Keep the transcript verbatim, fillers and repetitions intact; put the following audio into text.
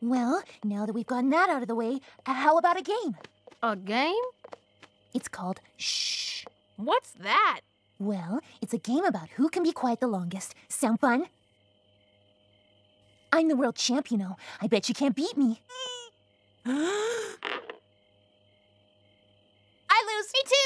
Well, now that we've gotten that out of the way, how about a game? A game? It's called Shhh. What's that? Well, it's a game about who can be quiet the longest. Sound fun? I'm the world champ, you know. I bet you can't beat me. I lose. Me